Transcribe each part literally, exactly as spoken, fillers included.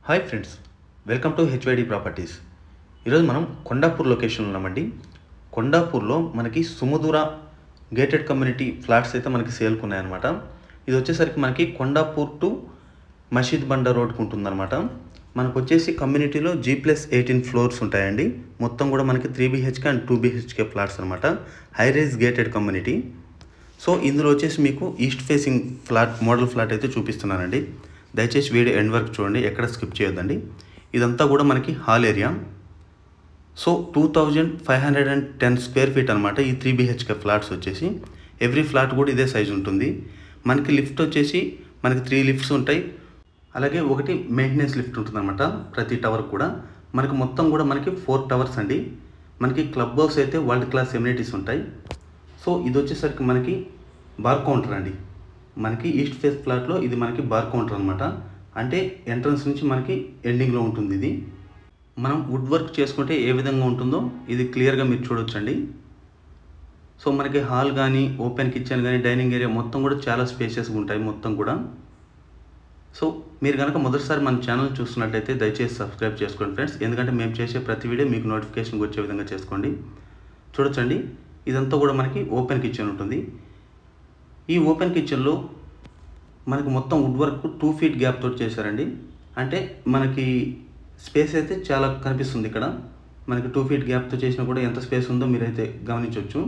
Hi friends, welcome to HYD properties. ఈరోజు మనం కొండాపూర్ లొకేషన్లో ఉన్నామండి. కొండాపూర్లో మనకి సుమధుర గేటెడ్ కమ్యూనిటీ ఫ్లాట్స్ అయితే మనకి సేల్కి ఉన్నాయన్నమాట. ఇది వచ్చేసరికి మనకి కొండాపూర్ టు మసీద్ బండ రోడ్కి ఉంటుందన్నమాట. మనకు వచ్చేసి కమ్యూనిటీలో జీ ప్లస్ ఎయిటీన్ ఫ్లోర్స్ ఉంటాయండి. మొత్తం కూడా మనకి three BHK and two BHK flats అనమాట. High rise gated community. So ఇందులో వచ్చేసి మీకు east facing flat model flat అయితే చూపిస్తున్నానండి. దయచేసి వీడియో ఎండ్ వరకు చూడండి, ఎక్కడ స్కిప్ చేయొద్దండి. ఇదంతా కూడా మనకి hall area. So two thousand five hundred and ten square feet అనమాట ఈ త్రీ బీహెచ్కే ఫ్లాట్స్ వచ్చేసి. ఎవ్రీ ఫ్లాట్ కూడా ఇదే సైజు ఉంటుంది. మనకి లిఫ్ట్ వచ్చేసి మనకి త్రీ లిఫ్ట్స్ ఉంటాయి, అలాగే ఒకటి మెయింటెనెన్స్ లిఫ్ట్ ఉంటుంది అనమాట ప్రతి టవర్ కూడా. మనకి మొత్తం కూడా మనకి ఫోర్ టవర్స్ అండి. మనకి క్లబ్ హౌస్ అయితే వరల్డ్ క్లాస్ ఎమ్యూనిటీస్ ఉంటాయి. సో ఇది వచ్చేసరికి మనకి బార్ కౌంటర్ అండి. మనకి ఈస్ట్ ఫేస్ ఫ్లాట్లో ఇది మనకి బార్ కౌంటర్ అనమాట. అంటే ఎంట్రన్స్ నుంచి మనకి ఎండింగ్లో ఉంటుంది. ఇది మనం వుడ్ వర్క్ చేసుకుంటే ఏ విధంగా ఉంటుందో ఇది క్లియర్గా మీరు చూడొచ్చండి. సో మనకి హాల్ కానీ ఓపెన్ కిచెన్ కానీ డైనింగ్ ఏరియా మొత్తం కూడా చాలా స్పేషియస్గా ఉంటాయి మొత్తం కూడా. సో మీరు కనుక మొదటిసారి మన ఛానల్ చూస్తున్నట్టయితే దయచేసి సబ్స్క్రైబ్ చేసుకోండి ఫ్రెండ్స్, ఎందుకంటే మేము చేసే ప్రతి వీడియో మీకు నోటిఫికేషన్ వచ్చే విధంగా చేసుకోండి. చూడొచ్చండి, ఇదంతా కూడా మనకి ఓపెన్ కిచెన్ ఉంటుంది. ఈ ఓపెన్ కిచెన్లో మనకి మొత్తం wood work two feet gap తోటి చేశారండి. అంటే మనకి స్పేస్ అయితే చాలా కనిపిస్తుంది ఇక్కడ. మనకి టూ ఫీట్ గ్యాప్తో చేసినా కూడా ఎంత స్పేస్ ఉందో మీరైతే గమనించవచ్చు.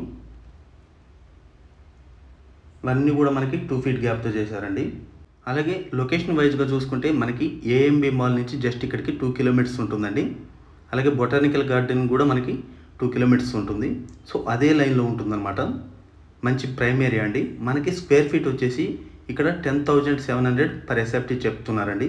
ఇవన్నీ కూడా మనకి టూ ఫీట్ గ్యాప్తో చేశారండి. అలాగే లొకేషన్ వైజ్గా చూసుకుంటే మనకి ఏఎంబి మాల్ నుంచి జస్ట్ ఇక్కడికి టూ కిలోమీటర్స్ ఉంటుందండి. అలాగే బొటానికల్ గార్డెన్ కూడా మనకి టూ కిలోమీటర్స్ ఉంటుంది. సో అదే లైన్లో ఉంటుందన్నమాట. మంచి ప్రైమ్ ఏరియా అండి. మనకి స్క్వేర్ ఫీట్ వచ్చేసి ఇక్కడ ten thousand seven hundred per SFT చెప్తున్నారండి.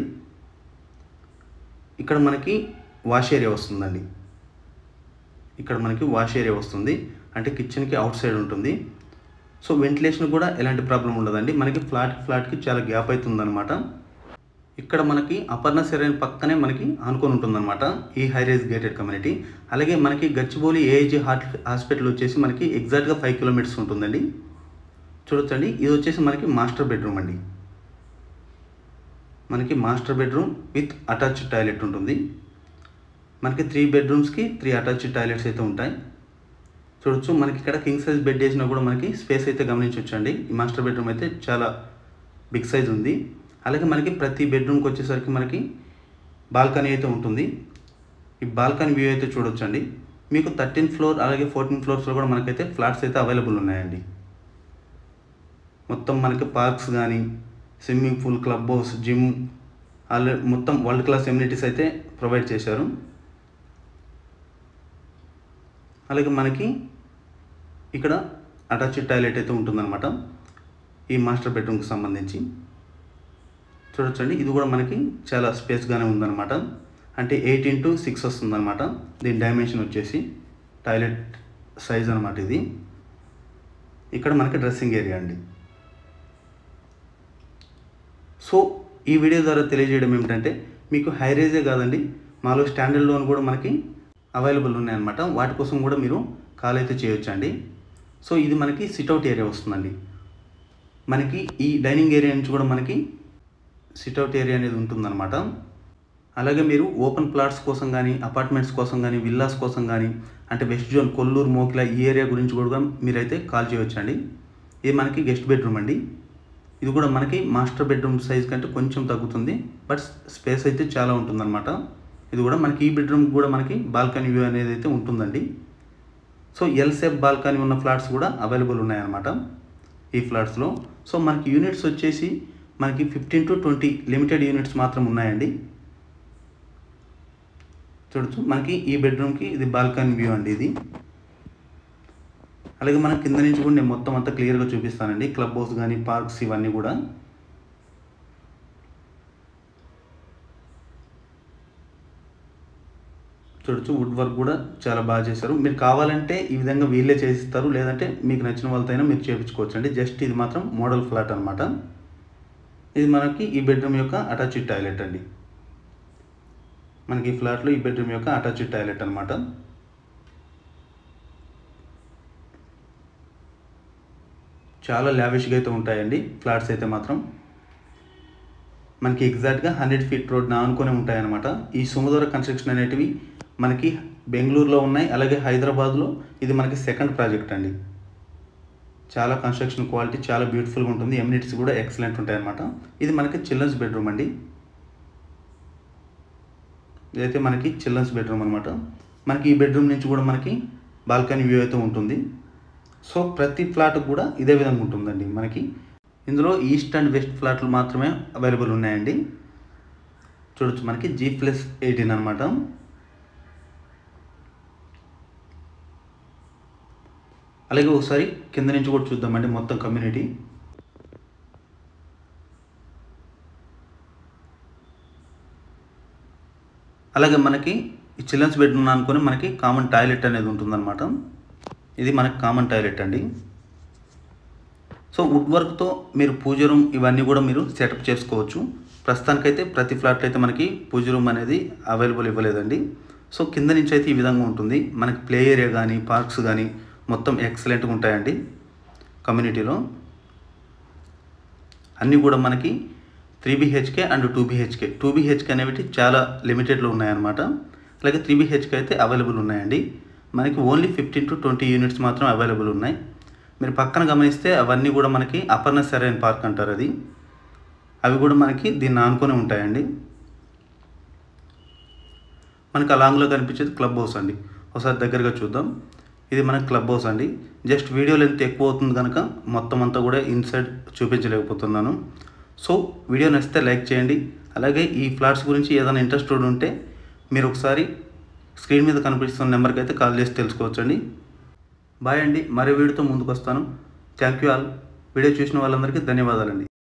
ఇక్కడ మనకి వాష్ ఏరియా వస్తుందండి. ఇక్కడ మనకి వాష్ ఏరియా వస్తుంది, అంటే కిచెన్కి అవుట్ సైడ్ ఉంటుంది. సో వెంటిలేషన్ కూడా ఎలాంటి ప్రాబ్లం ఉండదండి. మనకి ఫ్లాట్ ఫ్లాట్కి చాలా గ్యాప్ అవుతుందన్నమాట. ఇక్కడ మనకి అపర్ణ సెరైన్ పక్కనే మనకి ఆనుకొని ఉంటుందన్నమాట ఈ హై రైజ్ గేటెడ్ కమ్యూనిటీ. అలాగే మనకి గచ్చిబౌలి ఏఐజీ హార్ట్ హాస్పిటల్ వచ్చేసి మనకి ఎగ్జాక్ట్గా ఫైవ్ కిలోమీటర్స్ ఉంటుందండి. చూడొచ్చండి, ఇది వచ్చేసి మనకి మాస్టర్ బెడ్రూమ్ అండి. మనకి master bedroom with attached toilet ఉంటుంది. మనకి త్రీ బెడ్రూమ్స్కి త్రీ అటాచ్డ్ టాయిలెట్స్ అయితే ఉంటాయి. చూడొచ్చు, మనకి ఇక్కడ కింగ్ సైజ్ బెడ్ వేసినా కూడా మనకి స్పేస్ అయితే గమనించవచ్చు అండి. ఈ మాస్టర్ బెడ్రూమ్ అయితే చాలా బిగ్ సైజ్ ఉంది. అలాగే మనకి ప్రతి బెడ్రూమ్కి వచ్చేసరికి మనకి బాల్కనీ అయితే ఉంటుంది. ఈ బాల్కనీ వ్యూ అయితే చూడొచ్చండి. మీకు థర్టీన్ ఫ్లోర్ అలాగే ఫోర్టీన్ ఫ్లోర్స్లో కూడా మనకైతే ఫ్లాట్స్ అయితే అవైలబుల్ ఉన్నాయండి. మొత్తం మనకి పార్క్స్ కానీ swimming pool, club house, gym అలాగే మొత్తం వరల్డ్ క్లాస్ ఎమ్యూనిటీస్ అయితే ప్రొవైడ్ చేశారు. అలాగే మనకి ఇక్కడ అటాచ్డ్ టాయిలెట్ అయితే ఉంటుందన్నమాట ఈ మాస్టర్ బెడ్రూమ్కి సంబంధించి. చూడొచ్చండి, ఇది కూడా మనకి చాలా స్పేస్గానే ఉందన్నమాట. అంటే ఎయిట్ ఇంటూ సిక్స్ వస్తుందన్నమాట దీని డైమెన్షన్ వచ్చేసి. టాయిలెట్ సైజ్ అనమాట ఇది. ఇక్కడ మనకి డ్రెస్సింగ్ ఏరియా అండి. సో ఈ వీడియో ద్వారా తెలియజేయడం ఏమిటంటే మీకు హై రైజే కాదండి, మాలో స్టాండర్డ్ లోన్ కూడా మనకి అవైలబుల్ ఉన్నాయన్నమాట. వాటి కోసం కూడా మీరు కాల్ అయితే చేయొచ్చండి. సో ఇది మనకి సిట్అవుట్ ఏరియా వస్తుందండి. మనకి ఈ డైనింగ్ ఏరియా నుంచి కూడా మనకి సిట్అవుట్ ఏరియా అనేది ఉంటుందన్నమాట. అలాగే మీరు ఓపెన్ ప్లాట్స్ కోసం కానీ అపార్ట్మెంట్స్ కోసం కానీ విల్లాస్ కోసం కానీ అంటే వెస్ట్ జోన్ కొల్లూరు మోకిలా ఈ ఏరియా గురించి కూడా మీరైతే కాల్ చేయవచ్చండి. ఇది మనకి గెస్ట్ బెడ్రూమ్ అండి. ఇది కూడా మనకి మాస్టర్ బెడ్రూమ్ సైజ్ కంటే కొంచెం తగ్గుతుంది, బట్ స్పేస్ అయితే చాలా ఉంటుందన్నమాట. ఇది కూడా మనకి ఈ బెడ్రూమ్ కూడా మనకి బాల్కనీ వ్యూ అనేది అయితే ఉంటుందండి. సో ఎల్ షేప్ బాల్కనీ ఉన్న ఫ్లాట్స్ కూడా అవైలబుల్ ఉన్నాయన్నమాట ఈ ఫ్లాట్స్లో. సో మనకి యూనిట్స్ వచ్చేసి మనకి fifteen to twenty limited units మాత్రం ఉన్నాయండి. చూడొచ్చు, మనకి ఈ బెడ్రూమ్కి ఇది బాల్కనీ వ్యూ అండి ఇది. అలాగే మనం కింద నుంచి కూడా నేను మొత్తం అంతా క్లియర్గా చూపిస్తానండి. క్లబ్ హౌస్ కానీ పార్క్స్ ఇవన్నీ కూడా. చూడొచ్చు, వుడ్ వర్క్ కూడా చాలా బాగా చేశారు. మీరు కావాలంటే ఈ విధంగా వీళ్ళే చేసిస్తారు, లేదంటే మీకు నచ్చిన వాళ్ళతో అయినా మీరు చేయించుకోవచ్చు అండి. జస్ట్ ఇది మాత్రం మోడల్ ఫ్లాట్ అనమాట. ఇది మనకి ఈ బెడ్రూమ్ యొక్క అటాచ్డ్ టాయిలెట్ అండి. మనకి ఈ ఫ్లాట్లో ఈ బెడ్రూమ్ యొక్క అటాచ్డ్ టాయిలెట్ అనమాట. చాలా లావిష్గా అయితే ఉంటాయండి ఫ్లాట్స్ అయితే మాత్రం. మనకి ఎగ్జాక్ట్గా హండ్రెడ్ ఫీట్ రోడ్ని ఆనుకొని ఉంటాయన్నమాట. ఈ సుమధుర కన్స్ట్రక్షన్ అనేటివి మనకి బెంగళూరులో ఉన్నాయి, అలాగే హైదరాబాద్లో ఇది మనకి సెకండ్ ప్రాజెక్ట్ అండి. చాలా కన్స్ట్రక్షన్ క్వాలిటీ చాలా బ్యూటిఫుల్గా ఉంటుంది, ఎమ్యూనిటీస్ కూడా ఎక్సలెంట్ ఉంటాయన్నమాట. ఇది మనకి చిల్డ్రన్స్ బెడ్రూమ్ అండి. ఇదైతే మనకి చిల్డ్రన్స్ బెడ్రూమ్ అనమాట. మనకి ఈ బెడ్రూమ్ నుంచి కూడా మనకి బాల్కనీ వ్యూ అయితే ఉంటుంది. సో ప్రతి ఫ్లాట్ కూడా ఇదే విధంగా ఉంటుందండి. మనకి ఇందులో ఈస్ట్ అండ్ వెస్ట్ ఫ్లాట్లు మాత్రమే అవైలబుల్ ఉన్నాయండి. చూడొచ్చు మనకి జీ ప్లస్ ఎయిటీన్ అనమాట. అలాగే ఒకసారి కింద నుంచి కూడా చూద్దామండి మొత్తం కమ్యూనిటీ. అలాగే మనకి ఈ చిల్డ్రన్స్ బెడ్రూమ్ అనుకొని మనకి కామన్ టాయిలెట్ అనేది ఉంటుందన్నమాట. ఇది మనకి కామన్ టాయిలెట్ అండి. సో వుడ్ వర్క్తో మీరు పూజ రూమ్ ఇవన్నీ కూడా మీరు సెటప్ చేసుకోవచ్చు. ప్రస్తుతానికైతే ప్రతి ఫ్లాట్లో అయితే మనకి పూజ రూమ్ అనేది అవైలబుల్ ఇవ్వలేదండి. సో కింద నుంచి అయితే ఈ విధంగా ఉంటుంది. మనకి ప్లే ఏరియా కానీ పార్క్స్ కానీ మొత్తం ఎక్సలెంట్గా ఉంటాయండి. కమ్యూనిటీలో అన్నీ కూడా మనకి three BHK and two BHK two BHK అనేవి చాలా లిమిటెడ్లో ఉన్నాయన్నమాట. అలాగే త్రీ బీహెచ్కే అయితే అవైలబుల్ ఉన్నాయండి. మనకి only fifteen to twenty units మాత్రం అవైలబుల్ ఉన్నాయి. మీరు పక్కన గమనిస్తే అవన్నీ కూడా మనకి అపర్ణ సెరైన్ పార్క్ అంటారు. అది అవి కూడా మనకి దీన్ని ఆనుకొని ఉంటాయండి. మనకి అలాంగ్లో కనిపించేది క్లబ్ హౌస్ అండి. ఒకసారి దగ్గరగా చూద్దాం. ఇది మన క్లబ్ హౌస్ అండి. జస్ట్ వీడియో లెంత్ ఎక్కువ అవుతుంది కనుక మొత్తం అంతా కూడా ఇన్సైడ్ చూపించలేకపోతున్నాను. సో వీడియో నచ్చితే లైక్ చేయండి. అలాగే ఈ ఫ్లాట్స్ గురించి ఏదైనా ఇంట్రెస్టెడ్ ఉంటే మీరు ఒకసారి స్క్రీన్ మీద కనిపిస్తున్న నెంబర్కి అయితే కాల్ చేసి తెలుసుకోవచ్చండి. బాయ్ అండి. మరో వీడియోతో ముందుకు వస్తాను. Thank you all. వీడియో చూసిన వాళ్ళందరికీ ధన్యవాదాలండి.